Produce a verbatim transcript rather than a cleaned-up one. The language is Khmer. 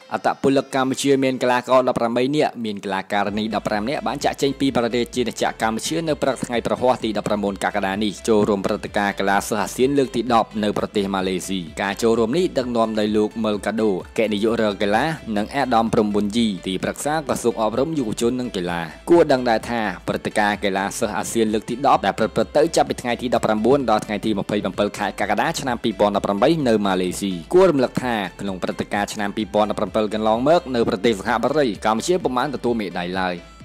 អត្តពលកម្ពុជាមានកីឡាករដប់ប្រាំបីនាក់មានកីឡាការិនីដប់ប្រាំនាក់បានចាក់ចេញពីប្រទេសជាម្ចាស់កម្ពុជានៅព្រឹកថ្ងៃប្រហ័សទីដប់ប្រាំបួនកក្កដានេះចូលរួមព្រឹត្តិការណ៍កីឡាសិស្សអាស៊ានលើកទីដប់នៅប្រទេសម៉ាឡេស៊ីការចូលរួមនេះដឹកនាំដោយលោកមើលកាដូគណៈនាយករកីឡានិងអាដាមព្រំប៊ុនជីទីប្រឹក្សាក្រសួងអប់រំយុវជននិងកីឡាគួរដឹងដែរថាព្រឹត្តិការណ៍កីឡាសិស្សអាស៊ានលើកទីដប់ដែលប្រព្រឹត្តទៅចាប់ពីថ្ងៃទីដប់ប្រាំបួនដល់ថ្ងៃទីម្ភៃប្រាំខែកក្កដាឆ្នាំពីរពាន់ដប់ប្រាំបីនៅម៉ាឡេស៊ីគួររំលឹកថាក្នុងព្រឹត្តិការណ៍ឆ្នាំពីរពាន់ដប់ប្រាំកន្លងមកនៅប្រទេសសហបរីកម្ពុជាពុំបានទទួលមេដាយឡើយ